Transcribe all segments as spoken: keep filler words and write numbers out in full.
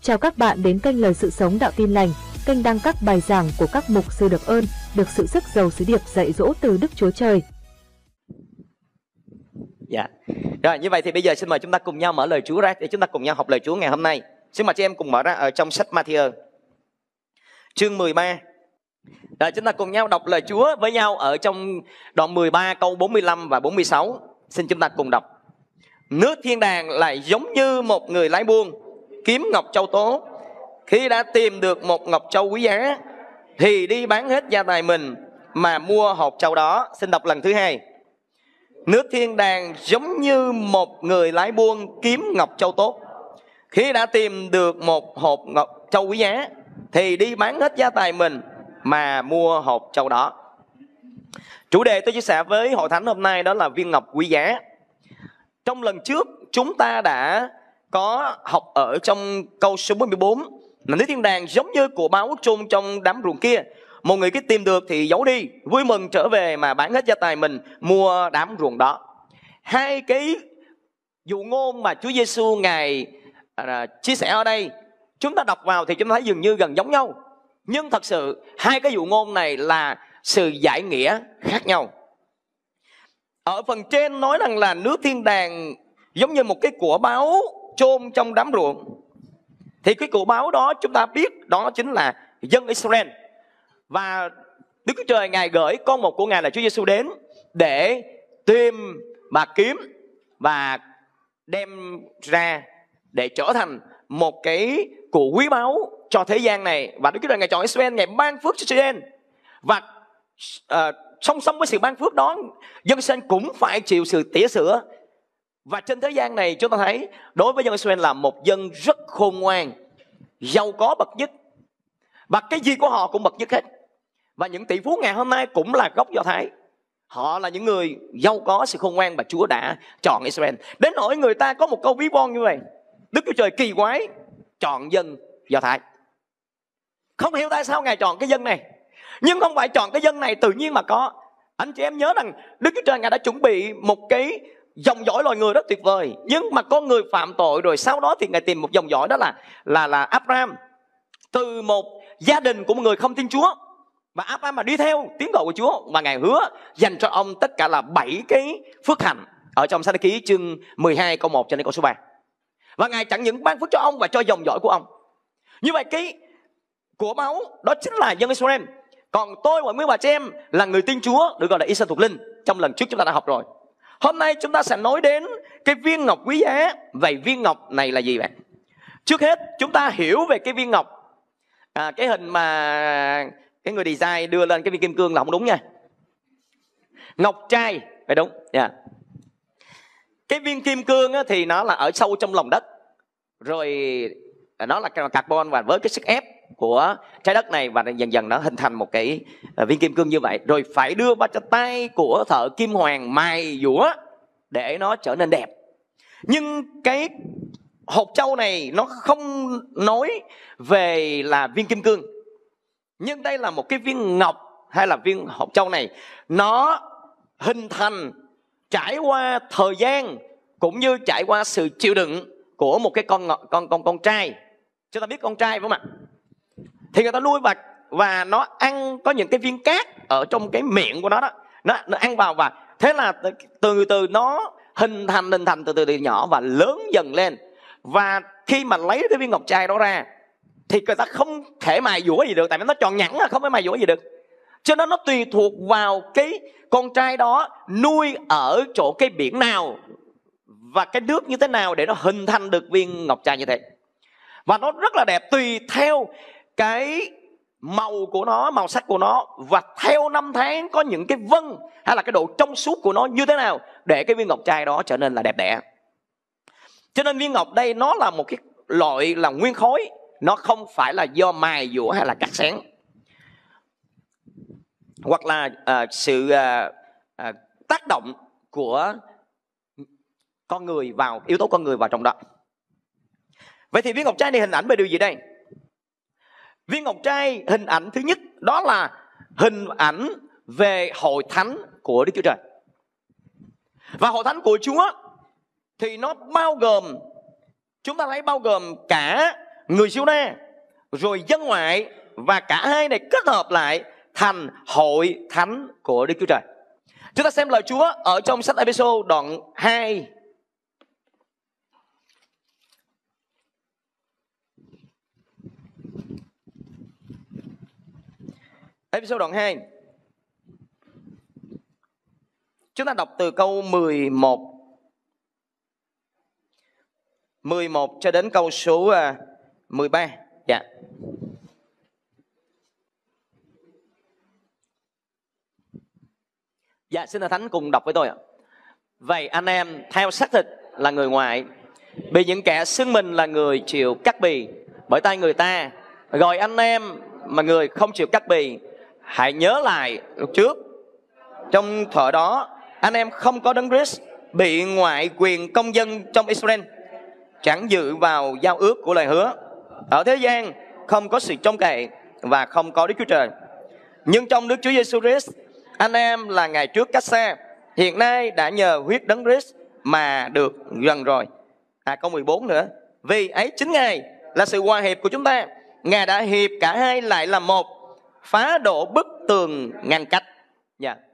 Chào các bạn đến kênh Lời Sự Sống Đạo Tin Lành, kênh đăng các bài giảng của các mục sư được ơn, được sự sức giàu sứ điệp dạy dỗ từ Đức Chúa Trời. Dạ. Rồi, như vậy thì bây giờ xin mời chúng ta cùng nhau mở lời Chúa ra để chúng ta cùng nhau học lời Chúa ngày hôm nay. Xin mời chị em cùng mở ra ở trong sách Ma-thi-ơ chương mười ba. Rồi, chúng ta cùng nhau đọc lời Chúa với nhau ở trong đoạn mười ba câu bốn mươi lăm và bốn mươi sáu. Xin chúng ta cùng đọc. Nước thiên đàng lại giống như một người lái buôn kiếm ngọc châu tốt. Khi đã tìm được một ngọc châu quý giá thì đi bán hết gia tài mình mà mua hột châu đó. Xin đọc lần thứ hai. Nước thiên đàng giống như một người lái buôn kiếm ngọc châu tốt. Khi đã tìm được một hột ngọc châu quý giá thì đi bán hết gia tài mình mà mua hột châu đó. Chủ đề tôi chia sẻ với hội thánh hôm nay đó là viên ngọc quý giá. Trong lần trước chúng ta đã có học ở trong câu số bốn mươi bốn là nước thiên đàng giống như của báu chôn trong đám ruộng kia. Một người cứ tìm được thì giấu đi, vui mừng trở về mà bán hết gia tài mình mua đám ruộng đó. Hai cái dụ ngôn mà Chúa Giêsu ngài à, chia sẻ ở đây, chúng ta đọc vào thì chúng ta thấy dường như gần giống nhau. Nhưng thật sự hai cái dụ ngôn này là sự giải nghĩa khác nhau. Ở phần trên nói rằng là nước thiên đàng giống như một cái của báu chôn trong đám ruộng. Thì cái của báu đó chúng ta biết đó chính là dân Israel. Và Đức Chúa Trời ngài gửi con một của ngài là Chúa Giêsu đến để tìm và kiếm và đem ra để trở thành một cái của quý báu cho thế gian này. Và Đức Chúa Trời ngài chọn Israel, ngài ban phước cho Israel. Và uh, song song với sự ban phước đó, dân Israel cũng phải chịu sự tỉa sửa. Và trên thế gian này chúng ta thấy đối với dân Israel là một dân rất khôn ngoan, giàu có bậc nhất, và cái gì của họ cũng bậc nhất hết. Và những tỷ phú ngày hôm nay cũng là gốc Do Thái. Họ là những người giàu có sự khôn ngoan và Chúa đã chọn Israel. Đến nỗi người ta có một câu ví von như vậy: Đức Chúa Trời kỳ quái chọn dân Do Thái. Không hiểu tại sao ngài chọn cái dân này. Nhưng không phải chọn cái dân này tự nhiên mà có. Anh chị em nhớ rằng Đức Chúa Trời ngài đã chuẩn bị một cái dòng dõi loài người rất tuyệt vời. Nhưng mà có người phạm tội rồi sau đó thì ngài tìm một dòng dõi, đó là là là Abraham, từ một gia đình của một người không tin Chúa. Và Abraham mà đi theo tiếng gọi của Chúa, và ngài hứa dành cho ông tất cả là bảy cái phước hạnh ở trong Sách Ký chương mười hai câu một cho đến câu số ba. Và ngài chẳng những ban phước cho ông và cho dòng dõi của ông. Như vậy cái của báu đó chính là dân Israel. Còn tôi và mấy bà chị em là người tin Chúa, được gọi là Israel thuộc linh. Trong lần trước chúng ta đã học rồi. Hôm nay chúng ta sẽ nói đến cái viên ngọc quý giá. Vậy viên ngọc này là gì bạn? Trước hết chúng ta hiểu về cái viên ngọc. à, Cái hình mà cái người design đưa lên cái viên kim cương là không đúng nha. Ngọc trai phải đúng. yeah. Cái viên kim cương thì nó là ở sâu trong lòng đất. Rồi nó là carbon, và với cái sức ép của trái đất này và dần dần nó hình thành một cái viên kim cương như vậy. Rồi phải đưa vào cho tay của thợ kim hoàn mài dũa để nó trở nên đẹp. Nhưng cái hột châu này nó không nói về là viên kim cương. Nhưng đây là một cái viên ngọc hay là viên hột châu này, nó hình thành trải qua thời gian cũng như trải qua sự chịu đựng của một cái con con con con trai. Chúng ta biết con trai phải không ạ? Thì người ta nuôi và và nó ăn có những cái viên cát ở trong cái miệng của nó đó. Nó nó ăn vào, và thế là từ từ nó hình thành hình thành từ từ từ nhỏ và lớn dần lên. Và khi mà lấy cái viên ngọc trai đó ra thì người ta không thể mài dũa gì được, tại vì nó tròn nhẵn, không thể mài dũa gì được. Cho nên nó tùy thuộc vào cái con trai đó nuôi ở chỗ cái biển nào và cái nước như thế nào để nó hình thành được viên ngọc trai như thế. Và nó rất là đẹp tùy theo cái màu của nó, màu sắc của nó, và theo năm tháng có những cái vân hay là cái độ trong suốt của nó như thế nào để cái viên ngọc trai đó trở nên là đẹp đẽ. Cho nên viên ngọc đây nó là một cái loại là nguyên khối, nó không phải là do mài dũa hay là cắt xén, hoặc là à, sự à, à, tác động của con người vào, yếu tố con người vào trong đó. Vậy thì viên ngọc trai này hình ảnh về điều gì đây? Viên ngọc trai hình ảnh thứ nhất đó là hình ảnh về hội thánh của Đức Chúa Trời. Và hội thánh của Chúa thì nó bao gồm, chúng ta thấy bao gồm cả người Giu-đa, rồi dân ngoại, và cả hai này kết hợp lại thành hội thánh của Đức Chúa Trời. Chúng ta xem lời Chúa ở trong sách Ê-phê-sô đoạn hai. Ê-phê-sô đoạn hai. Chúng ta đọc từ câu mười một mười một cho đến câu số mười ba. Dạ. Dạ, xin Thánh cùng đọc với tôi ạ. Vậy anh em theo xác thịt là người ngoại, bị những kẻ xưng mình là người chịu cắt bì bởi tay người ta, gọi anh em mà người không chịu cắt bì. Hãy nhớ lại lúc trước, trong thuở đó anh em không có Đấng Christ, bị ngoại quyền công dân trong Israel, chẳng dự vào giao ước của lời hứa. Ở thế gian không có sự trông cậy và không có Đức Chúa Trời. Nhưng trong Đức Chúa Giêsu Christ, anh em là ngày trước cách xa, hiện nay đã nhờ huyết Đấng Christ mà được gần rồi. À, câu mười bốn nữa. Vì ấy chính Ngài là sự hòa hiệp của chúng ta. Ngài đã hiệp cả hai lại làm một, phá đổ bức tường ngăn cách. Dạ. Yeah.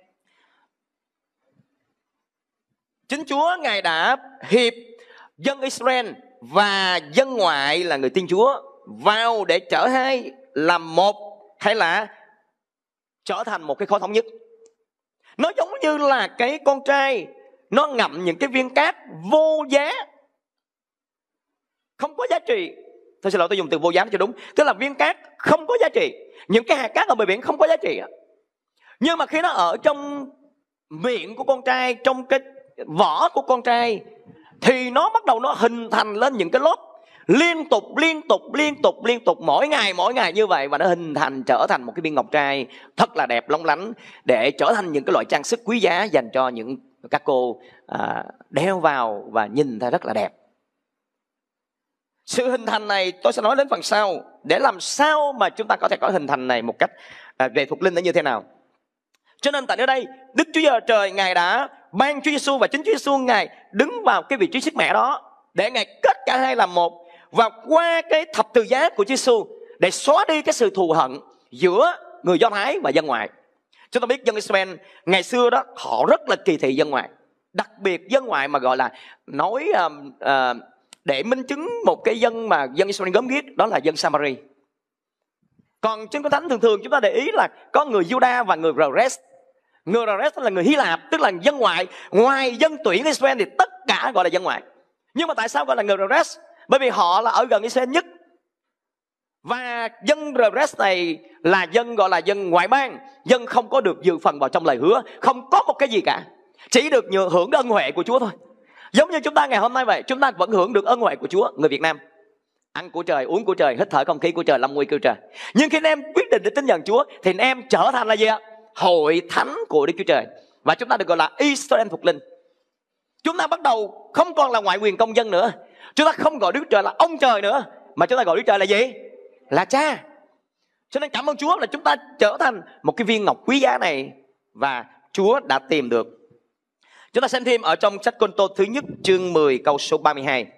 Chính Chúa Ngài đã hiệp dân Israel và dân ngoại là người tin Chúa vào để trở hai làm một, hay là trở thành một cái khối thống nhất. Nó giống như là cái con trai nó ngậm những cái viên cát vô giá, không có giá trị. Tôi xin lỗi, tôi dùng từ vô giá cho đúng. Tức là viên cát không có giá trị. Những cái hạt cát ở bờ biển không có giá trị. Nhưng mà khi nó ở trong miệng của con trai, trong cái vỏ của con trai, thì nó bắt đầu nó hình thành lên những cái lốp liên tục liên tục liên tục liên tục mỗi ngày mỗi ngày như vậy, và nó hình thành trở thành một cái viên ngọc trai thật là đẹp lóng lánh, để trở thành những cái loại trang sức quý giá dành cho những các cô à, đeo vào và nhìn thấy rất là đẹp. Sự hình thành này tôi sẽ nói đến phần sau, để làm sao mà chúng ta có thể có hình thành này một cách à, về thuộc linh nó như thế nào. Cho nên tại nơi đây Đức Chúa Trời Ngài đã ban Chúa Giêsu, và chính Chúa Giêsu Ngài đứng vào cái vị trí sức mẻ đó để Ngài kết cả hai làm một, và qua cái thập tự giá của Chúa Giêsu để xóa đi cái sự thù hận giữa người Do Thái và dân ngoại. Chúng ta biết dân Israel ngày xưa đó họ rất là kỳ thị dân ngoại, đặc biệt dân ngoại mà gọi là nói uh, uh, để minh chứng một cái dân mà dân Israel gớm ghiếc, đó là dân Samari. Còn trên Kinh Thánh thường thường chúng ta để ý là có người Juda và người Rores. Người Rores là người Hy Lạp, tức là dân ngoại. Ngoài dân tuyển Israel thì tất cả gọi là dân ngoại. Nhưng mà tại sao gọi là người Rores? Bởi vì họ là ở gần Israel nhất. Và dân Rores này là dân gọi là dân ngoại bang, dân không có được dự phần vào trong lời hứa, không có một cái gì cả, chỉ được hưởng ân huệ của Chúa thôi. Giống như chúng ta ngày hôm nay vậy, chúng ta vẫn hưởng được ân huệ của Chúa. Người Việt Nam ăn của trời, uống của trời, hít thở không khí của trời, lâm nguy của trời. Nhưng khi anh em quyết định để tin nhận Chúa thì anh em trở thành là gì ạ? Hội thánh của Đức Chúa Trời. Và chúng ta được gọi là Israel phục linh. Chúng ta bắt đầu không còn là ngoại quyền công dân nữa. Chúng ta không gọi Đức Chúa Trời là ông trời nữa, mà chúng ta gọi Đức Chúa Trời là gì? Là cha. Cho nên cảm ơn Chúa là chúng ta trở thành một cái viên ngọc quý giá này, và Chúa đã tìm được. Chúng ta xem thêm ở trong sách Côn-tô thứ nhất chương mười câu số ba mươi hai.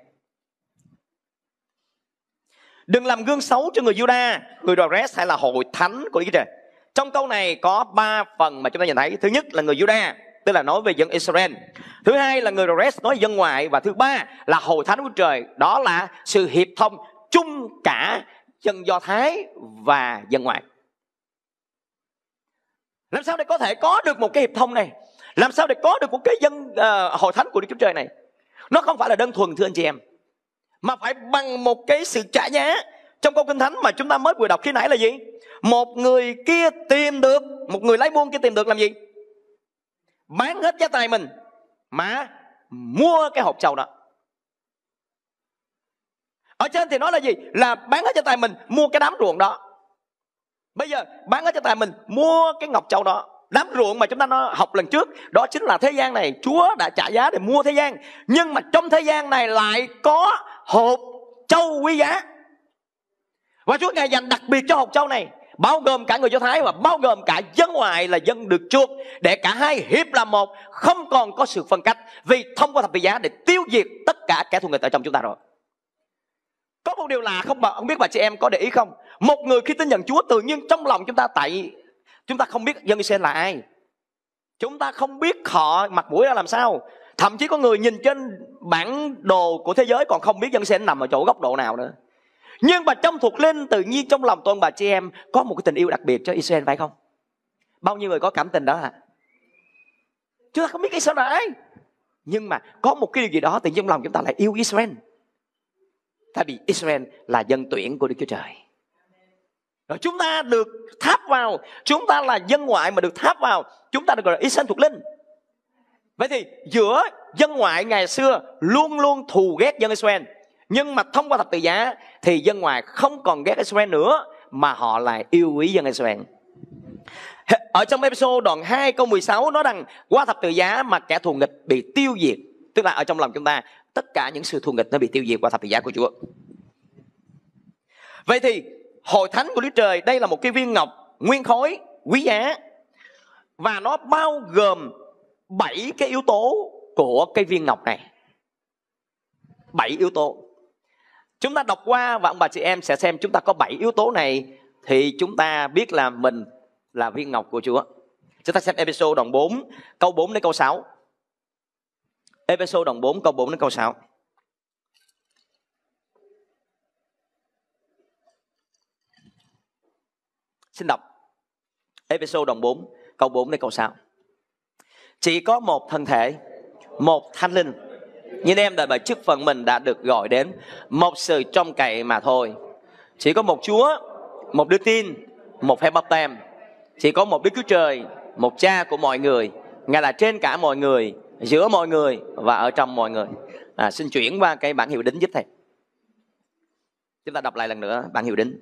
Đừng làm gương xấu cho người Juda, người Rores hay là hội thánh của Đức Chúa Trời. Trong câu này có ba phần mà chúng ta nhìn thấy. Thứ nhất là người Juda, tức là nói về dân Israel. Thứ hai là người Rores, nói dân ngoại. Và thứ ba là hội thánh của trời, đó là sự hiệp thông chung cả dân Do Thái và dân ngoại. Làm sao để có thể có được một cái hiệp thông này? Làm sao để có được một cái dân uh, hội thánh của Đức Chúa Trời này? Nó không phải là đơn thuần, thưa anh chị em, mà phải bằng một cái sự trả giá. Trong câu Kinh Thánh mà chúng ta mới vừa đọc khi nãy là gì? Một người kia tìm được, một người lái buôn kia tìm được làm gì? Bán hết giá tài mình mà mua cái hộp trầu đó. Ở trên thì nói là gì? Là bán hết giá tài mình mua cái đám ruộng đó. Bây giờ bán hết giá tài mình mua cái ngọc châu đó. Đám ruộng mà chúng ta nói, học lần trước, đó chính là thế gian này. Chúa đã trả giá để mua thế gian. Nhưng mà trong thế gian này lại có hộp châu quý giá. Và Chúa Ngài dành đặc biệt cho hộp châu này, bao gồm cả người Do Thái và bao gồm cả dân ngoại là dân được chuộc, để cả hai hiệp làm một, không còn có sự phân cách. Vì thông qua thập tự giá để tiêu diệt tất cả kẻ thù nghịch ở trong chúng ta rồi. Có một điều lạ không, bà, không biết bà chị em có để ý không? Một người khi tin nhận Chúa, tự nhiên trong lòng chúng ta, tại chúng ta không biết dân Israel là ai, chúng ta không biết họ mặt mũi ra làm sao. Thậm chí có người nhìn trên bản đồ của thế giới còn không biết dân Israel nằm ở chỗ góc độ nào nữa. Nhưng mà trong thuộc linh, tự nhiên trong lòng tôi bà chị em có một cái tình yêu đặc biệt cho Israel, phải không? Bao nhiêu người có cảm tình đó hả? Chúng ta không biết Israel là ai, nhưng mà có một cái điều gì đó tự nhiên trong lòng chúng ta lại yêu Israel. Tại vì Israel là dân tuyển của Đức Chúa Trời. Rồi chúng ta được tháp vào, chúng ta là dân ngoại mà được tháp vào, chúng ta được gọi là Israel thuộc linh. Vậy thì giữa dân ngoại ngày xưa luôn luôn thù ghét dân Israel, nhưng mà thông qua thập tự giá thì dân ngoại không còn ghét Israel nữa, mà họ lại yêu quý dân Israel. Ở trong Ê-phê-sô đoạn hai câu mười sáu nói rằng qua thập tự giá mà kẻ thù nghịch bị tiêu diệt. Tức là ở trong lòng chúng ta, tất cả những sự thù nghịch nó bị tiêu diệt qua thập tự giá của Chúa. Vậy thì hội thánh của Đức Trời, đây là một cái viên ngọc nguyên khối quý giá, và nó bao gồm bảy cái yếu tố của cái viên ngọc này. Bảy yếu tố. Chúng ta đọc qua và ông bà chị em sẽ xem chúng ta có bảy yếu tố này thì chúng ta biết là mình là viên ngọc của Chúa. Chúng ta xem Ê-phê-sô đoạn bốn câu bốn đến câu sáu. Ê-phê-sô đoạn bốn câu bốn đến câu sáu. Xin đọc Ê-phê-sô đoạn bốn câu bốn đến câu sáu. Chỉ có một thân thể, một thánh linh, như em đã bởi chức phận mình đã được gọi đến một sự trông cậy mà thôi. Chỉ có một Chúa, một đức tin, một phép báp têm. Chỉ có một Đức Chúa Trời, một Cha của mọi người. Ngài là trên cả mọi người, giữa mọi người và ở trong mọi người. À, xin chuyển qua cái bản hiệu đính giúp thầy. Chúng ta đọc lại lần nữa bản hiệu đính.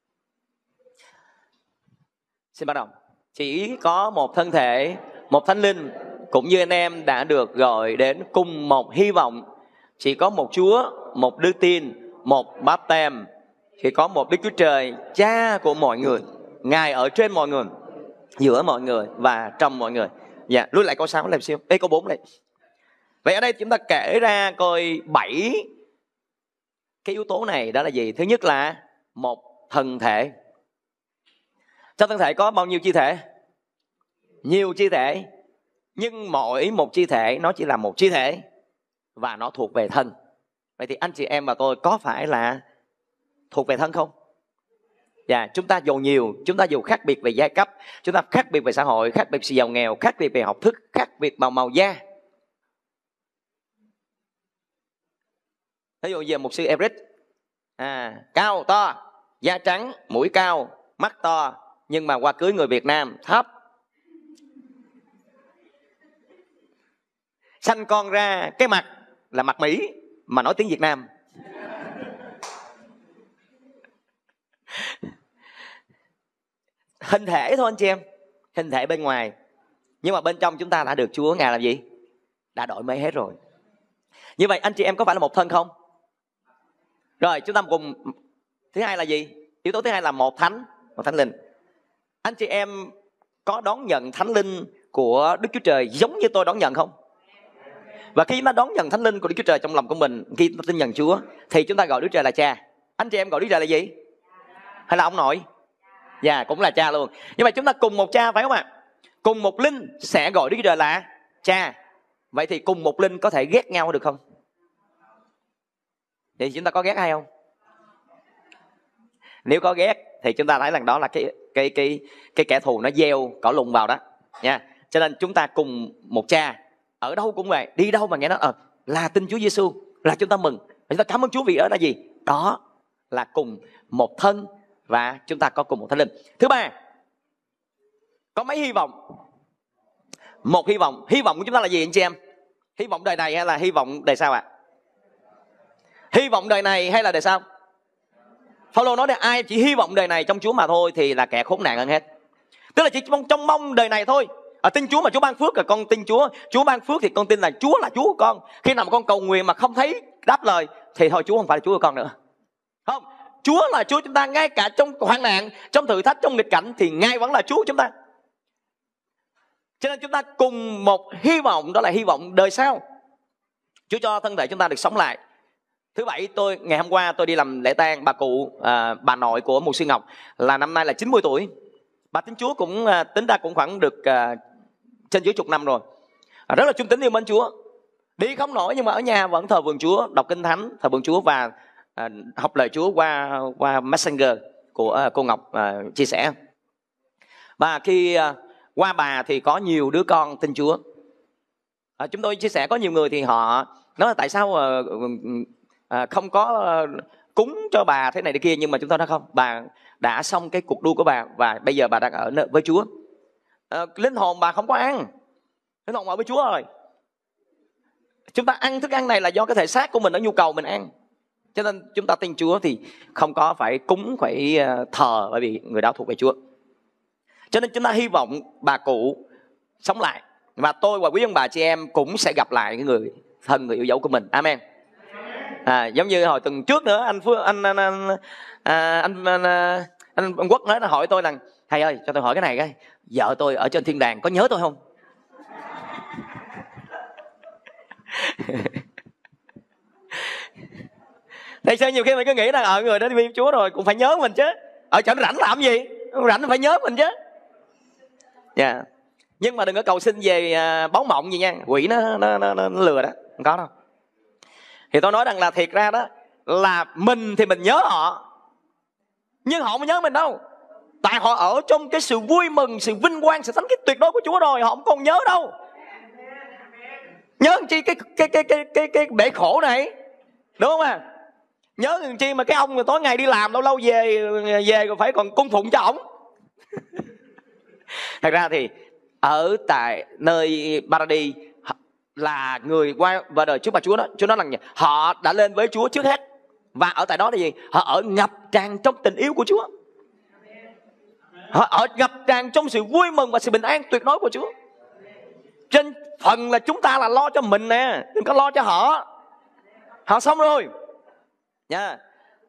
Xin bắt đầu. Chỉ có một thân thể, một thánh linh, cũng như anh em đã được gọi đến cùng một hy vọng. Chỉ có một Chúa, một đức tin, một báp têm. Chỉ có một Đức Chúa Trời, Cha của mọi người. Ngài ở trên mọi người, giữa mọi người và trong mọi người. Dạ, lui lại câu sáu làm siêu. Ê, câu bốn này. Vậy ở đây chúng ta kể ra coi bảy cái yếu tố này đó là gì? Thứ nhất là một thân thể. Trong thân thể có bao nhiêu chi thể? Nhiều chi thể. Nhưng mỗi một chi thể nó chỉ là một chi thể và nó thuộc về thân. Vậy thì anh chị em và tôi có phải là thuộc về thân không? Dạ, chúng ta dù nhiều, chúng ta dù khác biệt về giai cấp, chúng ta khác biệt về xã hội, khác biệt về giàu nghèo, khác biệt về học thức, khác biệt màu màu da. Ví dụ như mục sư Eric, à, cao, to, da trắng, mũi cao, mắt to, nhưng mà qua cưới người Việt Nam thấp. Sanh con ra cái mặt là mặt Mỹ mà nói tiếng Việt Nam. Hình thể thôi anh chị em, hình thể bên ngoài, nhưng mà bên trong chúng ta đã được Chúa Ngài làm gì? Đã đổi mới hết rồi. Như vậy anh chị em có phải là một thân không? Rồi chúng ta cùng. Thứ hai là gì? Yếu tố thứ hai là một thánh, một thánh linh. Anh chị em có đón nhận thánh linh của Đức Chúa Trời giống như tôi đón nhận không? Và khi chúng ta đón nhận thánh linh của Đức Chúa Trời trong lòng của mình, khi chúng ta tin nhận Chúa, thì chúng ta gọi Đức Chúa Trời là Cha. Anh chị em gọi Đức Chúa Trời là gì? Hay là ông nội? Dạ, cũng là Cha luôn. Nhưng mà chúng ta cùng một Cha phải không ạ? Cùng một linh sẽ gọi Đức Chúa Trời là Cha. Vậy thì cùng một linh có thể ghét nhau được không? Thì chúng ta có ghét ai không? Nếu có ghét thì chúng ta thấy rằng đó là cái cái cái cái kẻ thù nó gieo cỏ lùng vào đó nha. Cho nên chúng ta cùng một Cha, ở đâu cũng vậy, đi đâu mà nghe nói ờ là tin Chúa Giêsu là chúng ta mừng, chúng ta cảm ơn Chúa vì đó là gì? Đó là cùng một thân và chúng ta có cùng một thánh linh. Thứ ba, có mấy hy vọng? Một hy vọng. Hy vọng của chúng ta là gì anh chị em? Hy vọng đời này hay là hy vọng đời sau ạ? À? Hy vọng đời này hay là đời sau? Phaolô nói là ai chỉ hy vọng đời này trong Chúa mà thôi thì là kẻ khốn nạn hơn hết. Tức là chỉ trong, trong mong đời này thôi. À, tin Chúa mà Chúa ban phước là con tin Chúa. Chúa ban phước thì con tin là Chúa là Chúa của con. Khi nào mà con cầu nguyện mà không thấy đáp lời thì thôi Chúa không phải là Chúa của con nữa. Không, Chúa là Chúa chúng ta. Ngay cả trong hoạn nạn, trong thử thách, trong nghịch cảnh thì Ngài vẫn là Chúa của chúng ta. Cho nên chúng ta cùng một hy vọng, đó là hy vọng đời sau. Chúa cho thân thể chúng ta được sống lại. Thứ bảy tôi ngày hôm qua tôi đi làm lễ tang bà cụ à, bà nội của mục sư Ngọc là năm nay là chín mươi tuổi. Bà tín Chúa cũng à, tính ra cũng khoảng được à, trên dưới chục năm rồi. À, rất là trung tín yêu mến Chúa. Đi không nổi nhưng mà ở nhà vẫn thờ vườn Chúa, đọc kinh thánh, thờ vườn Chúa và à, học lời Chúa qua qua Messenger của à, cô Ngọc à, chia sẻ. Và khi à, qua bà thì có nhiều đứa con tin Chúa. À, chúng tôi chia sẻ có nhiều người thì họ nói là tại sao à, à, không có à, cúng cho bà thế này thế kia, nhưng mà chúng tôi nói không, bà đã xong cái cuộc đua của bà và bây giờ bà đang ở với Chúa. À, linh hồn bà không có ăn, linh hồn ở với Chúa rồi. Chúng ta ăn thức ăn này là do cái thể xác của mình nó nhu cầu mình ăn. Cho nên chúng ta tin Chúa thì không có phải cúng, phải thờ, bởi vì người đó thuộc về Chúa. Cho nên chúng ta hy vọng bà cụ sống lại. Và tôi và quý ông bà chị em cũng sẽ gặp lại cái người thân, người yêu dấu của mình. Amen. À, giống như hồi tuần trước nữa anh Phước, anh anh anh, à, anh, anh, anh, anh, anh Quốc nói là hỏi tôi rằng thầy ơi cho tôi hỏi cái này cái vợ tôi ở trên thiên đàng có nhớ tôi không? Thầy sao nhiều khi mình cứ nghĩ rằng ở người đó đi với Chúa rồi cũng phải nhớ mình chứ, ở chỗ rảnh làm gì, rảnh phải nhớ mình chứ. Dạ. Yeah. Nhưng mà đừng có cầu xin về uh, báo mộng gì nha, quỷ nó, nó, nó, nó lừa đó, không có đâu. Thì tôi nói rằng là thiệt ra đó là mình thì mình nhớ họ, nhưng họ không nhớ mình đâu. Tại họ ở trong cái sự vui mừng, sự vinh quang, sự thánh khiết tuyệt đối của Chúa rồi, họ không còn nhớ đâu. Nhớ chi cái cái cái cái cái cái bể khổ này, đúng không à? Nhớ chi mà cái ông tối ngày đi làm lâu lâu về về rồi phải còn cung phụng cho ổng. Thật ra thì ở tại nơi Paradis là người qua và đời trước bà Chúa đó, Chúa nói rằng họ đã lên với Chúa trước hết. Và ở tại đó là gì? Họ ở ngập tràn trong tình yêu của Chúa. Họ ở ngập tràn trong sự vui mừng và sự bình an tuyệt đối của Chúa. Trên phần là chúng ta là lo cho mình nè, đừng có lo cho họ. Họ xong rồi nha. Yeah.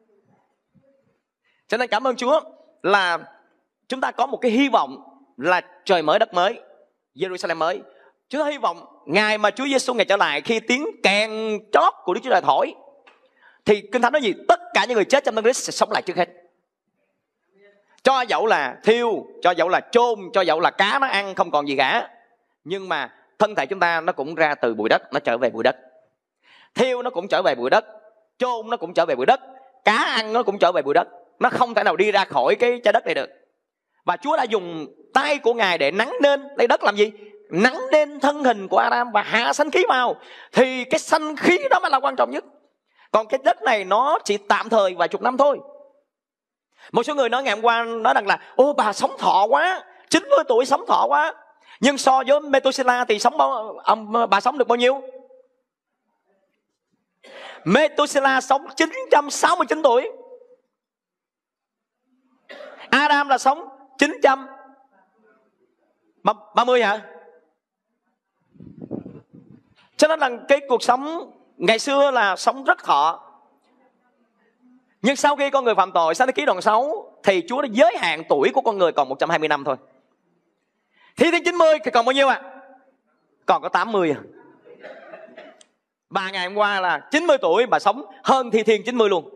Cho nên cảm ơn Chúa là chúng ta có một cái hy vọng là trời mới đất mới, Jerusalem mới. Chúng ta hy vọng ngày mà Chúa Giêsu ngày trở lại, khi tiếng kèn chót của Đức Chúa Trời thổi, thì Kinh Thánh nói gì? Tất cả những người chết trong Đấng Christ sẽ sống lại trước hết. Cho dẫu là thiêu, cho dẫu là chôn, cho dẫu là cá nó ăn không còn gì cả, nhưng mà thân thể chúng ta nó cũng ra từ bụi đất, nó trở về bụi đất. Thiêu nó cũng trở về bụi đất, chôn nó cũng trở về bụi đất, cá ăn nó cũng trở về bụi đất. Nó không thể nào đi ra khỏi cái trái đất này được. Và Chúa đã dùng tay của Ngài để nắng lên lấy đất làm gì? Nắng lên thân hình của Adam và hạ sanh khí vào. Thì cái sanh khí đó mới là quan trọng nhất. Còn cái đất này nó chỉ tạm thời vài chục năm thôi. Một số người nói ngày hôm qua nói rằng là ô bà sống thọ quá, chín mươi tuổi sống thọ quá. Nhưng so với Methuselah thì sống bao, ông, bà sống được bao nhiêu? Methuselah sống chín trăm sáu mươi chín tuổi. Adam là sống chín trăm ba mươi hả? Cho nên là cái cuộc sống ngày xưa là sống rất thọ. Nhưng sau khi con người phạm tội, Sáng Thế Ký đoạn sáu, thì Chúa đã giới hạn tuổi của con người còn một trăm hai mươi năm thôi. Thi Thiên chín mươi thì còn bao nhiêu ạ? À? Còn có tám mươi à. Bà ngày hôm qua là chín mươi tuổi, bà sống hơn Thi Thiên chín mươi luôn.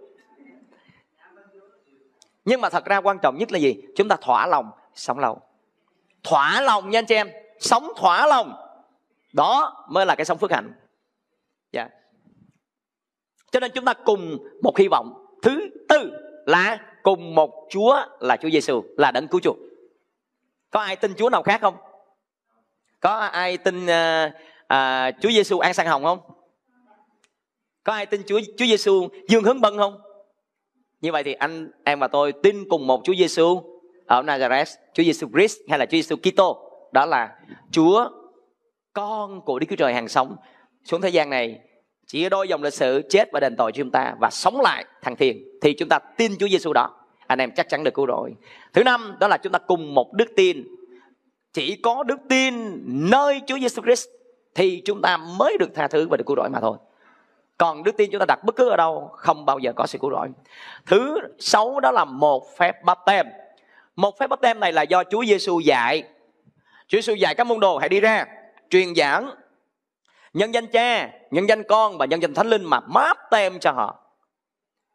Nhưng mà thật ra quan trọng nhất là gì? Chúng ta thỏa lòng sống lâu. Thỏa lòng nha anh chị em, sống thỏa lòng. Đó mới là cái sống phước hạnh. Dạ. Yeah. Cho nên chúng ta cùng một hy vọng. Thứ tư là cùng một Chúa là Chúa Giêsu, là đấng cứu chuộc. Có ai tin Chúa nào khác không? Có ai tin uh, uh, Chúa Giêsu An Sang Hồng không? Có ai tin Chúa Chúa Giêsu Dương Hướng Bân không? Như vậy thì anh em và tôi tin cùng một Chúa Giêsu ở Nazareth, Chúa Giêsu Christ hay là Chúa Giêsu Kitô, đó là Chúa con của Đức Chúa Trời hàng sống xuống thế gian này, chỉ đôi dòng lịch sử chết và đền tội cho chúng ta và sống lại thăng thiên, thì chúng ta tin Chúa Giêsu đó, anh em chắc chắn được cứu rỗi. Thứ năm đó là chúng ta cùng một đức tin. Chỉ có đức tin nơi Chúa Giêsu Christ thì chúng ta mới được tha thứ và được cứu rỗi mà thôi. Còn đức tin chúng ta đặt bất cứ ở đâu không bao giờ có sự cứu rỗi. Thứ sáu đó là một phép báp têm. Một phép báp têm này là do Chúa Giêsu dạy. Chúa Giêsu dạy các môn đồ hãy đi ra truyền giảng nhân danh Cha, nhân danh Con và nhân danh Thánh Linh mà báp têm cho họ.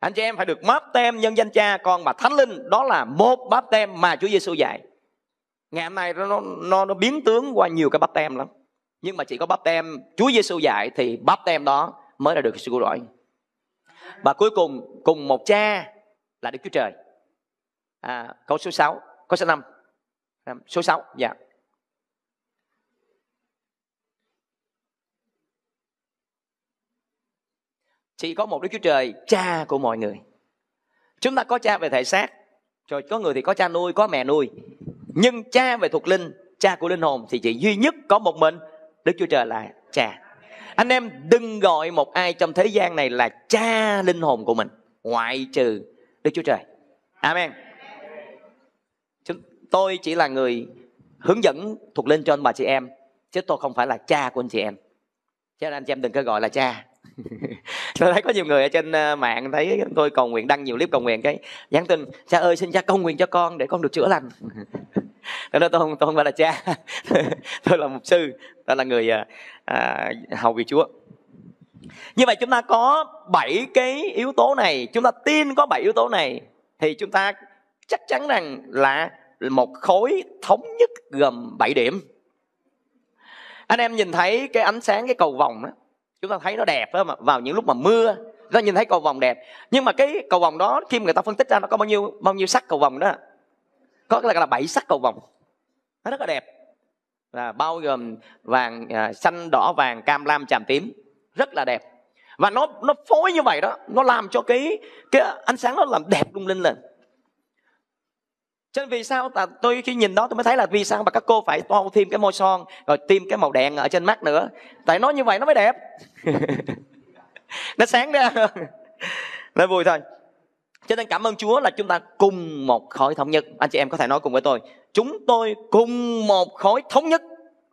Anh chị em phải được báp tem nhân danh Cha, Con và Thánh Linh. Đó là một báp tem mà Chúa Giêsu dạy. Ngày hôm nay nó, nó, nó biến tướng qua nhiều cái báp tem lắm. Nhưng mà chỉ có báp tem Chúa Giêsu dạy thì báp tem đó mới là được sự cứu rỗi. Và cuối cùng cùng một Cha là Đức Chúa Trời. À, câu số sáu, câu số năm. Số sáu, dạ. Chỉ có một Đức Chúa Trời, Cha của mọi người. Chúng ta có cha về thể xác, rồi có người thì có cha nuôi, có mẹ nuôi. Nhưng cha về thuộc linh, cha của linh hồn thì chỉ duy nhất có một mình Đức Chúa Trời là Cha. Anh em đừng gọi một ai trong thế gian này là cha linh hồn của mình, ngoại trừ Đức Chúa Trời. Amen. Chúng tôi chỉ là người hướng dẫn thuộc linh cho anh bà chị em, chứ tôi không phải là cha của anh chị em. Cho nên anh chị em đừng có gọi là cha. Tôi thấy có nhiều người ở trên mạng thấy tôi cầu nguyện, đăng nhiều clip cầu nguyện, cái nhắn tin: cha ơi xin cha cầu nguyện cho con để con được chữa lành. Tôi nói tôi không, tôi không phải là cha. Tôi là mục sư, tôi là người à, hầu việc Chúa. Như vậy chúng ta có bảy cái yếu tố này, chúng ta tin có bảy yếu tố này thì chúng ta chắc chắn rằng là một khối thống nhất gồm bảy điểm. Anh em nhìn thấy cái ánh sáng cái cầu vồng đó, chúng ta thấy nó đẹp đó, mà vào những lúc mà mưa chúng ta nhìn thấy cầu vồng đẹp. Nhưng mà cái cầu vồng đó khi người ta phân tích ra nó có bao nhiêu bao nhiêu sắc cầu vồng đó, có cái là bảy sắc cầu vồng, nó rất là đẹp, là bao gồm vàng, à, xanh, đỏ, vàng, cam, lam, chàm, tím, rất là đẹp. Và nó nó phối như vậy đó, nó làm cho cái cái ánh sáng nó làm đẹp lung linh lên. Cho nên vì sao ta, tôi khi nhìn đó tôi mới thấy là vì sao mà các cô phải tô thêm cái môi son rồi thêm cái màu đen ở trên mắt nữa. Tại nó như vậy nó mới đẹp. Nó sáng ra, nó vui thôi. Cho nên cảm ơn Chúa là chúng ta cùng một khối thống nhất. Anh chị em có thể nói cùng với tôi: chúng tôi cùng một khối thống nhất,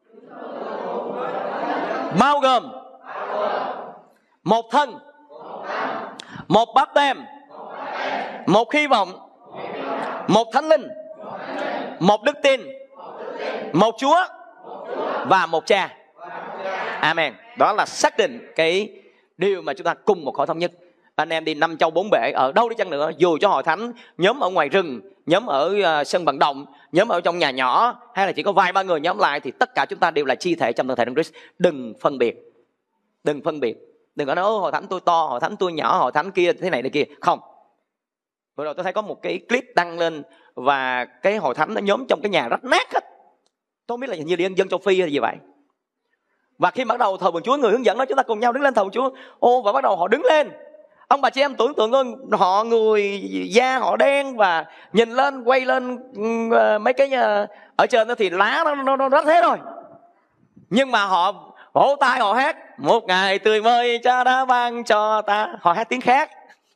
bao gồm một thân, một báp tem, một hy vọng, một thánh linh, một đức tin, một Chúa và một Cha. Amen. Đó là xác định cái điều mà chúng ta cùng một khối thống nhất. Anh em đi năm châu bốn bể ở đâu đi chăng nữa, dù cho hội thánh nhóm ở ngoài rừng, nhóm ở uh, sân vận động, nhóm ở trong nhà nhỏ, hay là chỉ có vài ba người nhóm lại, thì tất cả chúng ta đều là chi thể trong thân thể Đấng Christ. Đừng phân biệt, đừng phân biệt, đừng có nói ô, hội thánh tôi to, hội thánh tôi nhỏ, hội thánh kia thế này thế kia. Không. Vừa rồi tôi thấy có một cái clip đăng lên và cái hội thánh nó nhóm trong cái nhà rách nát hết. Tôi không biết là như đi dân châu Phi hay gì vậy. Và khi bắt đầu thờ vườn Chúa, người hướng dẫn đó chúng ta cùng nhau đứng lên thờ vườn Chúa. Ô, và bắt đầu họ đứng lên. Ông bà chị em tưởng tượng thôi, họ người da họ đen và nhìn lên quay lên mấy cái ở trên đó thì lá nó nó, nó rách hết rồi. Nhưng mà họ vỗ tay họ hát: một ngày tươi mới Cha đã ban cho ta. Họ hát tiếng khác.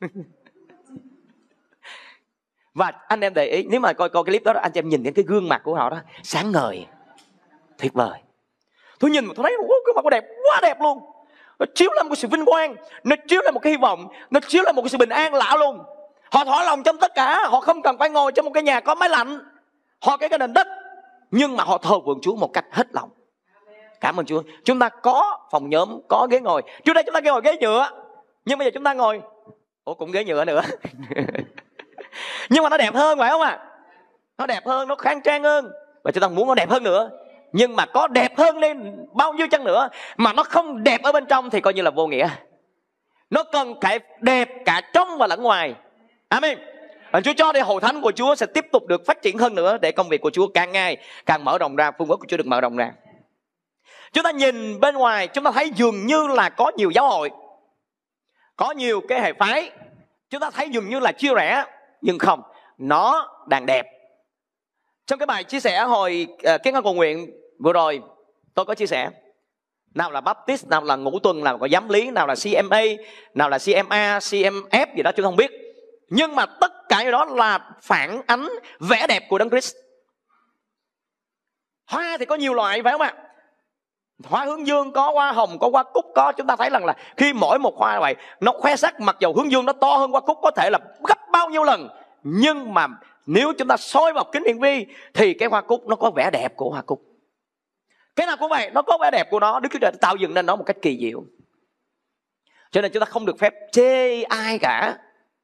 Và anh em để ý, nếu mà coi coi cái clip đó, anh em nhìn đến cái gương mặt của họ đó, sáng ngời, tuyệt vời. Tôi nhìn mà tôi thấy cái mặt của đẹp, quá đẹp luôn. Nó chiếu lên một sự vinh quang, nó chiếu lên một cái hy vọng, nó chiếu lên một cái sự bình an lạ luôn. Họ thỏa lòng trong tất cả, họ không cần phải ngồi trong một cái nhà có máy lạnh, họ cái cái nền đất, nhưng mà họ thờ phượng Chúa một cách hết lòng. Cảm ơn Chúa. Chúng ta có phòng nhóm, có ghế ngồi. Trước đây chúng ta ngồi ghế nhựa, nhưng bây giờ chúng ta ngồi, ủa cũng ghế nhựa nữa. Nhưng mà nó đẹp hơn, phải không ạ? À? Nó đẹp hơn, nó khang trang hơn, và chúng ta muốn nó đẹp hơn nữa. Nhưng mà có đẹp hơn lên bao nhiêu chăng nữa mà nó không đẹp ở bên trong thì coi như là vô nghĩa. Nó cần phải đẹp cả trong và lẫn ngoài. Amen. Và Chúa cho để hội thánh của Chúa sẽ tiếp tục được phát triển hơn nữa, để công việc của Chúa càng ngày càng mở rộng ra, phương pháp của Chúa được mở rộng ra. Chúng ta nhìn bên ngoài, chúng ta thấy dường như là có nhiều giáo hội, có nhiều cái hệ phái, chúng ta thấy dường như là chia rẽ, nhưng không, nó đang đẹp. Trong cái bài chia sẻ hồi uh, cái ngân cầu nguyện vừa rồi, tôi có chia sẻ nào là Baptist, nào là Ngũ Tuần, nào là Giám lý, nào là xê em a, nào là xê em a, xê em ép gì đó chúng không biết. Nhưng mà tất cả những đó là phản ánh vẻ đẹp của Đấng Christ. Hoa thì có nhiều loại, phải không ạ? Hoa hướng dương có, hoa hồng có, hoa cúc có. Chúng ta thấy rằng là khi mỗi một hoa vậy nó khoe sắc, mặc dầu hướng dương nó to hơn hoa cúc có thể là gấp bao nhiêu lần, nhưng mà nếu chúng ta soi vào kính hiển vi thì cái hoa cúc nó có vẻ đẹp của hoa cúc. Cái nào cũng vậy, nó có vẻ đẹp của nó. Đức Chúa Trời tạo dựng nên nó một cách kỳ diệu. Cho nên chúng ta không được phép chê ai cả.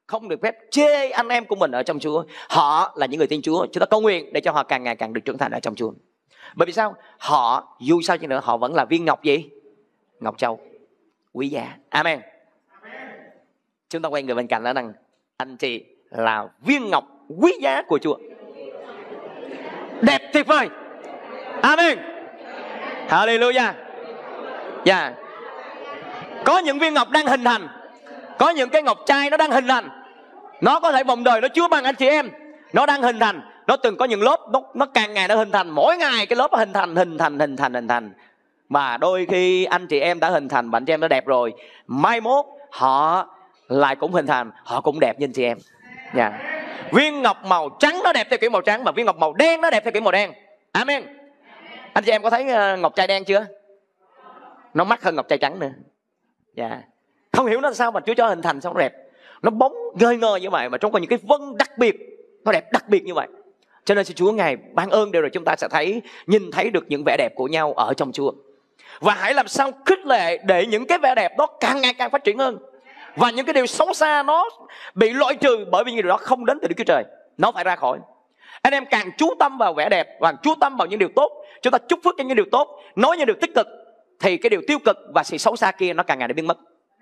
không được phép chê anh em của mình ở trong Chúa. Họ là những người tin Chúa, chúng ta cầu nguyện để cho họ càng ngày càng được trưởng thành ở trong Chúa. Bởi vì sao? Họ dù sao chăng nữa họ vẫn là viên ngọc gì? Ngọc châu quý giá. Amen. Chúng ta quay người bên cạnh đó rằng anh chị là viên ngọc quý giá của Chúa. Đẹp tuyệt vời. Amen. Hallelujah. Dạ. Yeah. Có những viên ngọc đang hình thành, có những cái ngọc trai nó đang hình thành. Nó có thể vòng đời nó chứa bằng anh chị em. Nó đang hình thành. Nó từng có những lớp, nó, nó càng ngày nó hình thành. Mỗi ngày cái lớp nó hình thành, hình thành, hình thành, hình thành. Mà đôi khi anh chị em đã hình thành và anh chị em đã đẹp rồi, mai mốt họ lại cũng hình thành, họ cũng đẹp như anh chị em. Yeah. Viên ngọc màu trắng nó đẹp theo kiểu màu trắng, mà viên ngọc màu đen nó đẹp theo kiểu màu đen. Amen. Anh chị em có thấy ngọc trai đen chưa? Nó mắc hơn ngọc trai trắng nữa. Yeah. Không hiểu nó sao mà Chúa cho hình thành sao nó đẹp. Nó bóng ngời ngời như vậy, mà trong có những cái vân đặc biệt, nó đẹp đặc biệt như vậy. Cho nên xin Chúa Ngài ban ơn đều rồi chúng ta sẽ thấy, nhìn thấy được những vẻ đẹp của nhau ở trong Chúa. Và hãy làm sao khích lệ để những cái vẻ đẹp đó càng ngày càng phát triển hơn. Và những cái điều xấu xa nó bị loại trừ, bởi vì những điều đó không đến từ Đức Chúa Trời. Nó phải ra khỏi. Anh em càng chú tâm vào vẻ đẹp và chú tâm vào những điều tốt, chúng ta chúc phước cho những điều tốt, nói những điều tích cực, thì cái điều tiêu cực và sự xấu xa kia nó càng ngày để biến mất.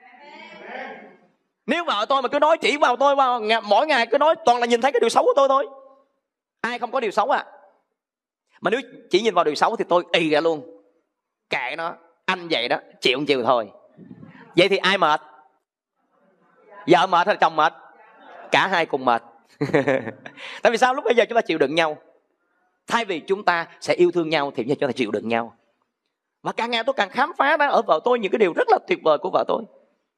Nếu vợ tôi mà cứ nói chỉ vào tôi, vào mỗi ngày cứ nói toàn là nhìn thấy cái điều xấu của tôi thôi. Ai không có điều xấu à? Mà nếu chỉ nhìn vào điều xấu thì tôi ì ra luôn. Kệ nó, anh vậy đó, chịu không chịu thôi. Vậy thì ai mệt? Vợ mệt hay chồng mệt? Cả hai cùng mệt. Tại vì sao? Lúc bây giờ chúng ta chịu đựng nhau. Thay vì chúng ta sẽ yêu thương nhau thì bây giờ chúng ta chịu đựng nhau. Và càng ngày tôi càng khám phá ra ở vợ tôi những cái điều rất là tuyệt vời của vợ tôi.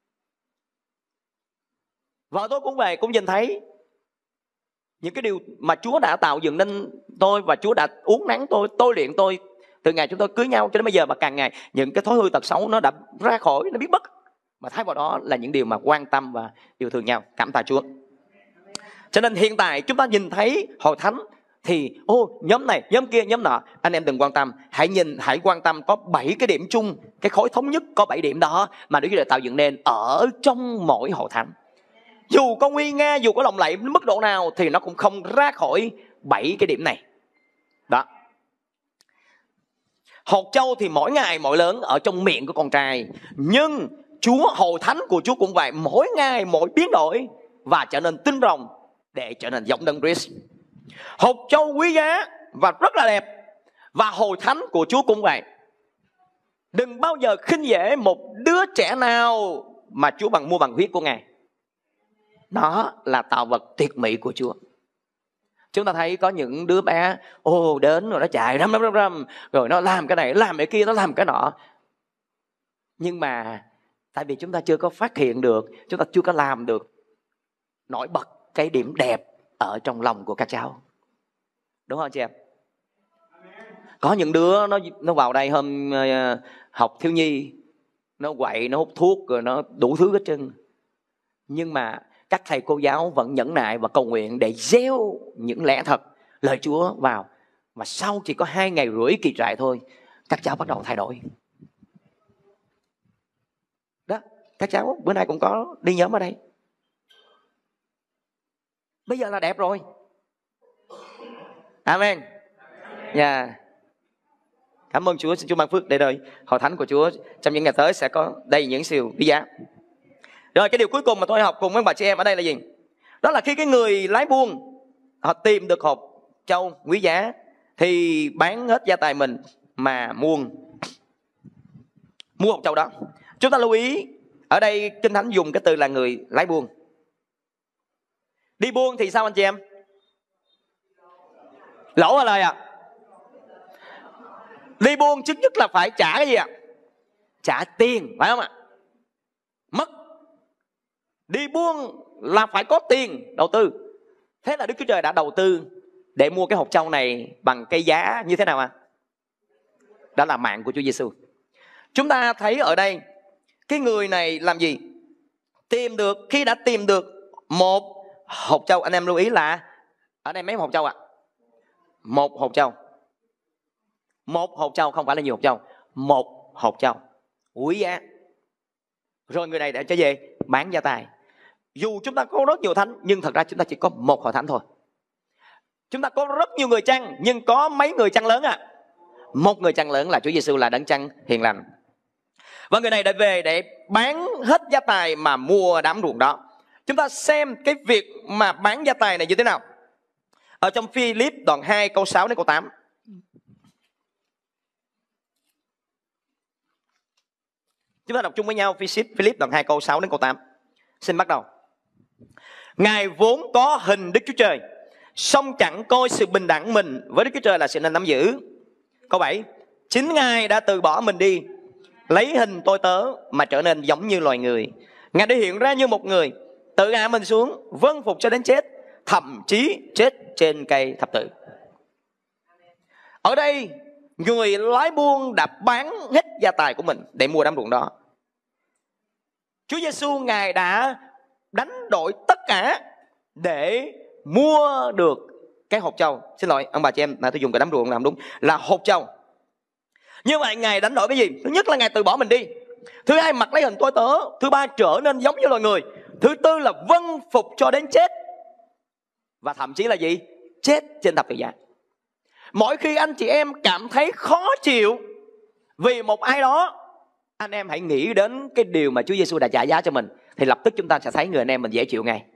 Vợ tôi cũng về, cũng nhìn thấy những cái điều mà Chúa đã tạo dựng nên tôi, và Chúa đã uốn nắn tôi, tôi luyện tôi từ ngày chúng tôi cưới nhau cho đến bây giờ. Mà càng ngày những cái thói hư tật xấu nó đã ra khỏi, nó biến mất. Mà thay vào đó là những điều mà quan tâm và yêu thương nhau. Cảm tạ Chúa. Cho nên hiện tại chúng ta nhìn thấy hội thánh thì ô nhóm này, nhóm kia, nhóm nọ, anh em đừng quan tâm. Hãy nhìn, hãy quan tâm có bảy cái điểm chung, cái khối thống nhất có bảy điểm đó mà Đức Chúa Trời tạo dựng nên ở trong mỗi hội thánh. Dù có nguy nga, dù có lộng lẫy mức độ nào thì nó cũng không ra khỏi bảy cái điểm này. Đó. Hột châu thì mỗi ngày mỗi lớn ở trong miệng của con trai. Nhưng Chúa, hội thánh của Chúa cũng vậy, mỗi ngày mỗi biến đổi và trở nên tinh rồng để trở nên giống Đấng Christ. Hột châu quý giá và rất là đẹp. Và hội thánh của Chúa cũng vậy. Đừng bao giờ khinh dễ một đứa trẻ nào mà Chúa bằng mua bằng huyết của Ngài. Đó là tạo vật tuyệt mỹ của Chúa. Chúng ta thấy có những đứa bé ô đến rồi nó chạy răm răm răm răm, rồi nó làm cái này, làm cái kia, nó làm cái nọ. Nhưng mà tại vì chúng ta chưa có phát hiện được, chúng ta chưa có làm được nổi bật cái điểm đẹp ở trong lòng của các cháu. Đúng không chị em? Có những đứa nó nó vào đây hôm uh, học thiếu nhi, nó quậy, nó hút thuốc, rồi nó đủ thứ hết trơn. Nhưng mà các thầy cô giáo vẫn nhẫn nại và cầu nguyện để gieo những lẽ thật, lời Chúa vào. Và sau chỉ có hai ngày rưỡi kỳ trại thôi, các cháu bắt đầu thay đổi. Đó, các cháu bữa nay cũng có đi nhóm ở đây. Bây giờ là đẹp rồi. Amen. Dạ. Yeah. Cảm ơn Chúa, xin Chúa ban phước để đời hội thánh của Chúa trong những ngày tới sẽ có đầy những siêu quý giá. Rồi cái điều cuối cùng mà tôi học cùng với bà chị em ở đây là gì? Đó là khi cái người lái buôn họ tìm được hộp châu quý giá thì bán hết gia tài mình mà mua mua hộp châu đó. Chúng ta lưu ý ở đây Kinh Thánh dùng cái từ là người lái buôn. Đi buôn thì sao anh chị em? Lỗ hay lời ạ? À? Đi buôn trước nhất là phải trả cái gì ạ? À? Trả tiền, phải không ạ? Mất. Đi buôn là phải có tiền đầu tư. Thế là Đức Chúa Trời đã đầu tư để mua cái hột châu này bằng cái giá như thế nào ạ? À? Đó là mạng của Chúa Giêsu. Chúng ta thấy ở đây cái người này làm gì? Tìm được, khi đã tìm được một hột châu, anh em lưu ý là ở đây mấy hột châu ạ? À? Một hột châu. Một hột châu, không phải là nhiều hột châu. Một hột châu quý giá. Rồi người này đã trở về bán gia tài. Dù chúng ta có rất nhiều thánh, nhưng thật ra chúng ta chỉ có một hội thánh thôi. Chúng ta có rất nhiều người chăn, nhưng có mấy người chăn lớn à? Một người chăn lớn là Chúa Giêsu, là đấng chăn hiền lành. Và người này đã về để bán hết gia tài mà mua đám ruộng đó. Chúng ta xem cái việc mà bán gia tài này như thế nào ở trong Phi-líp đoạn hai câu sáu đến câu tám. Chúng ta đọc chung với nhau Phi-líp đoạn hai câu sáu đến câu tám. Xin bắt đầu. Ngài vốn có hình Đức Chúa Trời, song chẳng coi sự bình đẳng mình với Đức Chúa Trời là sự nên nắm giữ. Câu bảy. Chính Ngài đã từ bỏ mình đi, lấy hình tôi tớ mà trở nên giống như loài người. Ngài đã hiện ra như một người, tự hạ mình xuống, vâng phục cho đến chết, thậm chí chết trên cây thập tự. Ở đây người lái buôn đã bán hết gia tài của mình để mua đám ruộng đó. Chúa Giêsu Ngài đã đánh đổi tất cả để mua được cái hột châu. Xin lỗi ông bà chị em, là tôi dùng cái đám ruộng làm đúng, là hột châu. Như vậy Ngài đánh đổi cái gì? Thứ nhất là Ngài từ bỏ mình đi. Thứ hai, mặc lấy hình tôi tớ. Thứ ba, trở nên giống như loài người. Thứ tư là vâng phục cho đến chết. Và thậm chí là gì? Chết trên thập tự giá. Mỗi khi anh chị em cảm thấy khó chịu vì một ai đó, anh em hãy nghĩ đến cái điều mà Chúa Giêsu đã trả giá cho mình, thì lập tức chúng ta sẽ thấy người anh em mình dễ chịu ngay.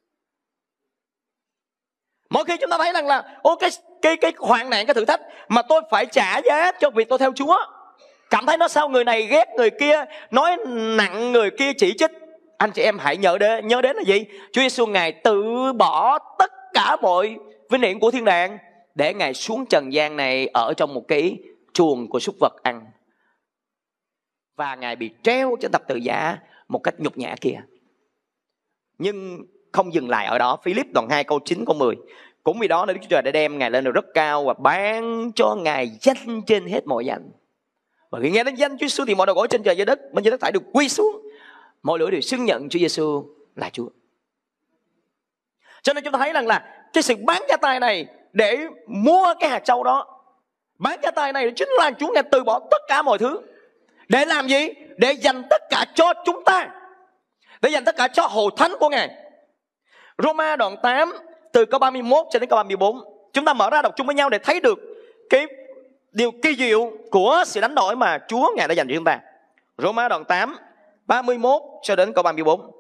Mỗi khi chúng ta thấy rằng là ô cái cái cái hoạn nạn, cái thử thách mà tôi phải trả giá cho việc tôi theo Chúa, cảm thấy nó sao người này ghét người kia, nói nặng người kia chỉ trích, anh chị em hãy nhớ đến nhớ đến là gì? Chúa Giêsu Ngài từ bỏ tất cả mọi vinh hiển của thiên đàng để Ngài xuống trần gian này ở trong một cái chuồng của súc vật ăn, và Ngài bị treo trên thập tự giá một cách nhục nhã kia. Nhưng không dừng lại ở đó. Phi-líp đoạn hai câu chín câu mười. Cũng vì đó nên Đức Chúa Trời đã đem Ngài lên được rất cao và ban cho Ngài danh trên hết mọi danh. Và khi nghe đến danh Chúa Giêsu thì mọi đầu gối trên trời dưới đất, bên dưới đất thải được quy xuống, mọi lưỡi đều xưng nhận Chúa Giêsu là Chúa. Cho nên chúng ta thấy rằng là cái sự bán gia tài này để mua cái hạt châu đó, bán gia tài này chính là Chúa Ngài từ bỏ tất cả mọi thứ. Để làm gì? Để dành tất cả cho chúng ta, để dành tất cả cho hội thánh của Ngài. Roma đoạn tám từ câu ba mươi mốt cho đến câu ba mươi bốn. Chúng ta mở ra đọc chung với nhau để thấy được cái điều kỳ diệu của sự đánh đổi mà Chúa Ngài đã dành cho chúng ta. Roma đoạn tám ba mươi mốt cho đến câu ba mươi bốn.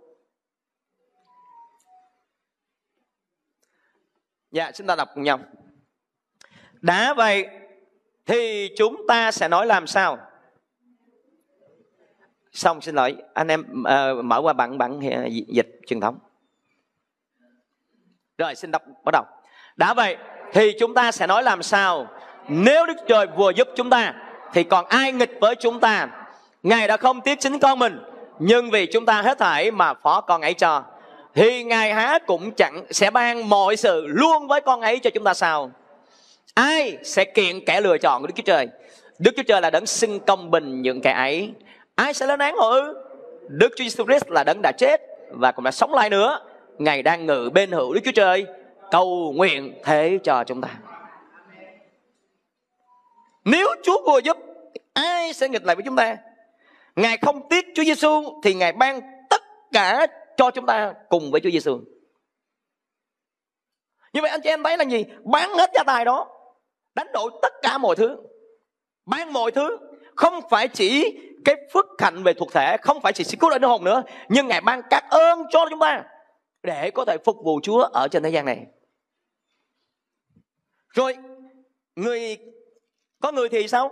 Dạ, chúng ta đọc cùng nhau. Đã vậy thì chúng ta sẽ nói làm sao? Xong, xin lỗi anh em uh, mở qua bản bản dịch truyền thống. Rồi, xin đọc bắt đầu. Đã vậy thì chúng ta sẽ nói làm sao? Nếu Đức Trời vừa giúp chúng ta thì còn ai nghịch với chúng ta? Ngài đã không tiếc chính con mình, nhưng vì chúng ta hết thảy mà phó con ấy cho, thì Ngài há cũng chẳng sẽ ban mọi sự luôn với con ấy cho chúng ta sao? Ai sẽ kiện kẻ lựa chọn của Đức Chúa Trời? Đức Chúa Trời là đấng xưng công bình những kẻ ấy. Ai sẽ lên án họ ư? Đức Chúa Jesus Christ là đấng đã chết và cũng đã sống lại nữa. Ngài đang ngự bên hữu Đức Chúa Trời, cầu nguyện thế cho chúng ta. Nếu Chúa vừa giúp, ai sẽ nghịch lại với chúng ta? Ngài không tiếc Chúa Giêsu thì Ngài ban tất cả cho chúng ta cùng với Chúa Giêsu. Như vậy anh chị em thấy là gì? Bán hết gia tài đó, đánh đổi tất cả mọi thứ, bán mọi thứ. Không phải chỉ cái phước hạnh về thuộc thể, không phải chỉ sự cứu độ linh hồn nữa, nhưng Ngài ban các ơn cho chúng ta để có thể phục vụ Chúa ở trên thế gian này. Rồi người có người thì sao?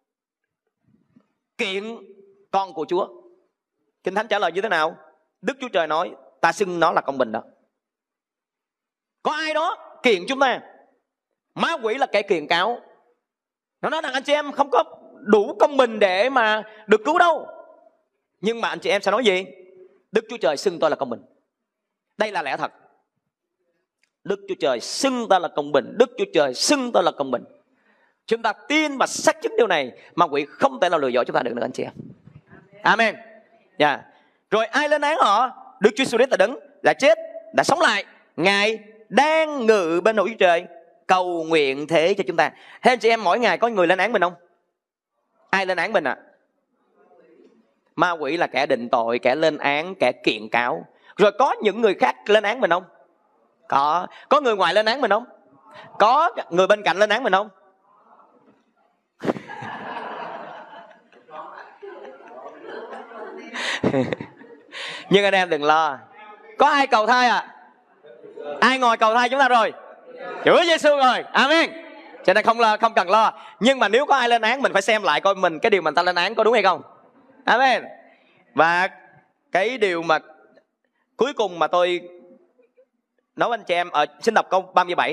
Kiện con của Chúa. Kinh Thánh trả lời như thế nào? Đức Chúa Trời nói ta xưng nó là công bình đó. Có ai đó kiện chúng ta? Ma quỷ là kẻ kiện cáo. Nó nói rằng anh chị em không có đủ công bình để mà được cứu đâu. Nhưng mà anh chị em sẽ nói gì? Đức Chúa Trời xưng tôi là công bình. Đây là lẽ thật. Đức Chúa Trời xưng ta là công bình. Đức Chúa Trời xưng ta là công bình. Chúng ta tin và xác chứng điều này, ma quỷ không thể nào lừa dối chúng ta được nữa anh chị em. Amen. Yeah. Rồi ai lên án họ? Đức Chúa Jesus đã đứng, đã chết, đã sống lại. Ngài đang ngự bên hữu Chúa Trời, cầu nguyện thế cho chúng ta. Thế anh chị em, mỗi ngày có người lên án mình không? Ai lên án mình ạ? À? Ma quỷ là kẻ định tội, kẻ lên án, kẻ kiện cáo. Rồi có những người khác lên án mình không? Có. Có người ngoài lên án mình không? Có. Người bên cạnh lên án mình không? Nhưng anh em đừng lo. Có ai cầu thai à? Ai ngồi cầu thai chúng ta rồi? Chúa Giêsu rồi. Amen. Cho nên không lo, không cần lo. Nhưng mà nếu có ai lên án mình phải xem lại coi mình cái điều mình ta lên án có đúng hay không. Amen. Và cái điều mà cuối cùng mà tôi nói với anh chị em, ở xin đọc câu ba mươi bảy.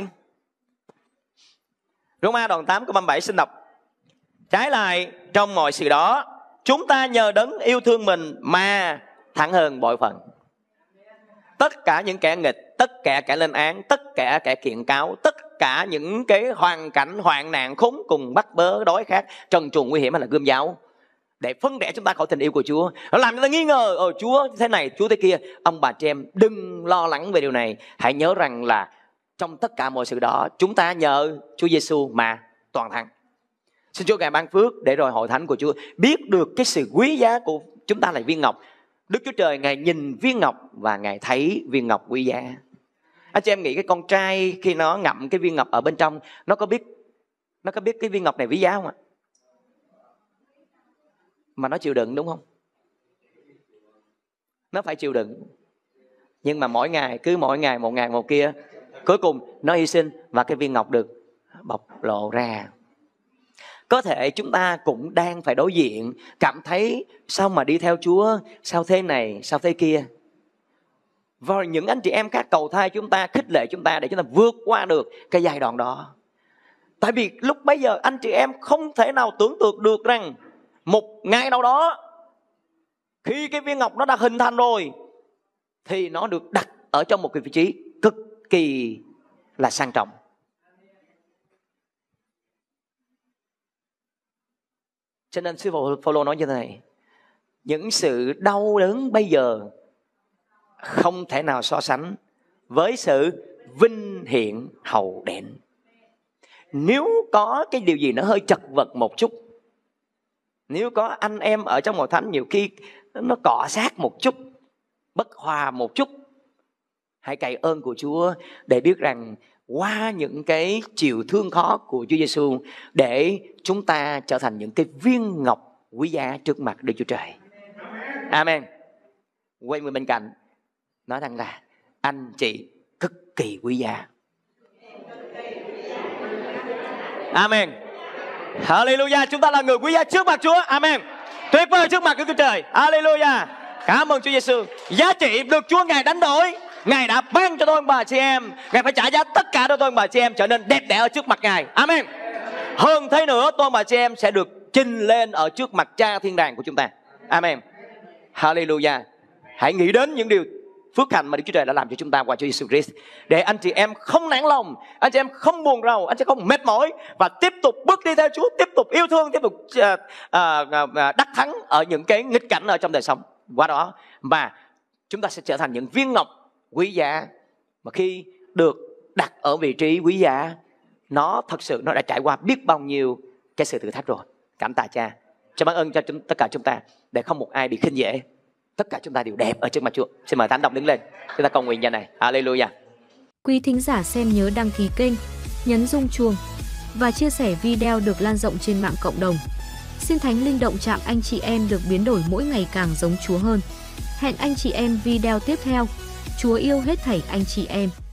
Roma đoạn tám câu ba mươi bảy xin đọc. Trái lại trong mọi sự đó, chúng ta nhờ đấng yêu thương mình mà thắng hơn bội phần. Tất cả những kẻ nghịch, tất cả kẻ lên án, tất cả kẻ kiện cáo, tất cả những cái hoàn cảnh hoạn nạn khốn cùng, bắt bớ, đói khát, trần truồng nguy hiểm hay là gươm giáo, để phân rẽ chúng ta khỏi tình yêu của Chúa. Nó làm chúng ta nghi ngờ, ờ Chúa thế này, Chúa thế kia. Ông bà chị em đừng lo lắng về điều này. Hãy nhớ rằng là trong tất cả mọi sự đó, chúng ta nhờ Chúa Giêsu mà toàn thắng. Xin Chúa Ngài ban phước để rồi hội thánh của Chúa biết được cái sự quý giá của chúng ta là viên ngọc. Đức Chúa Trời Ngài nhìn viên ngọc và Ngài thấy viên ngọc quý giá. Anh chị em nghĩ cái con trai khi nó ngậm cái viên ngọc ở bên trong, nó có biết nó có biết cái viên ngọc này quý giá không ạ? Mà nó chịu đựng đúng không? Nó phải chịu đựng. Nhưng mà mỗi ngày, cứ mỗi ngày một ngày một kia, cuối cùng nó hy sinh và cái viên ngọc được bộc lộ ra. Có thể chúng ta cũng đang phải đối diện, cảm thấy sao mà đi theo Chúa, sao thế này, sao thế kia. Và những anh chị em khác cầu thai chúng ta, khích lệ chúng ta để chúng ta vượt qua được cái giai đoạn đó. Tại vì lúc bấy giờ anh chị em không thể nào tưởng tượng được rằng một ngày nào đó, khi cái viên ngọc nó đã hình thành rồi, thì nó được đặt ở trong một cái vị trí cực kỳ là sang trọng. Cho nên sư Phaolô nói như thế này: những sự đau đớn bây giờ không thể nào so sánh với sự vinh hiển hậu đến. Nếu có cái điều gì nó hơi chật vật một chút, nếu có anh em ở trong hội thánh nhiều khi nó cọ sát một chút, bất hòa một chút, hãy cậy ơn của Chúa để biết rằng qua những cái chịu thương khó của Chúa Giêsu, để chúng ta trở thành những cái viên ngọc quý giá trước mặt Đức Chúa Trời. Amen. Quay người bên cạnh nói rằng là anh chị cực kỳ quý giá. Amen. Hallelujah. Chúng ta là người quý giá trước mặt Chúa. Amen. Tuyệt vời trước mặt Đức Chúa Trời. Hallelujah. Cảm ơn Chúa Giêsu. Giá trị được Chúa Ngài đánh đổi. Ngài đã ban cho tôi bà chị em. Ngài phải trả giá tất cả cho tôi bà chị em trở nên đẹp đẽ ở trước mặt Ngài. Amen. Hơn thế nữa, tôi bà chị em sẽ được trình lên ở trước mặt Cha thiên đàng của chúng ta. Amen. Hallelujah. Hãy nghĩ đến những điều phước hạnh mà Đức Chúa Trời đã làm cho chúng ta qua Chúa Giêsu Christ, để anh chị em không nản lòng, anh chị em không buồn rầu, anh chị em không mệt mỏi, và tiếp tục bước đi theo Chúa, tiếp tục yêu thương, tiếp tục uh, uh, uh, đắc thắng ở những cái nghịch cảnh ở trong đời sống. Qua đó mà chúng ta sẽ trở thành những viên ngọc quý giá, mà khi được đặt ở vị trí quý giá, nó thật sự nó đã trải qua biết bao nhiêu cái sự thử thách rồi. Cảm tạ Cha. Cho ban ơn cho chúng, tất cả chúng ta, để không một ai bị khinh dễ. Tất cả chúng ta đều đẹp ở trước mặt Chúa. Xin mời Thánh Đồng đứng lên, chúng ta cầu nguyện giờ này. Hallelujah. Quý thính giả xem nhớ đăng ký kênh, nhấn rung chuông và chia sẻ video được lan rộng trên mạng cộng đồng. Xin Thánh Linh động chạm anh chị em được biến đổi mỗi ngày càng giống Chúa hơn. Hẹn anh chị em video tiếp theo. Chúa yêu hết thảy anh chị em.